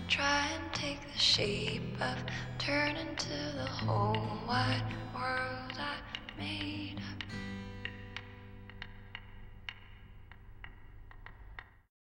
try and take the shape of turn into the whole wide world I made up.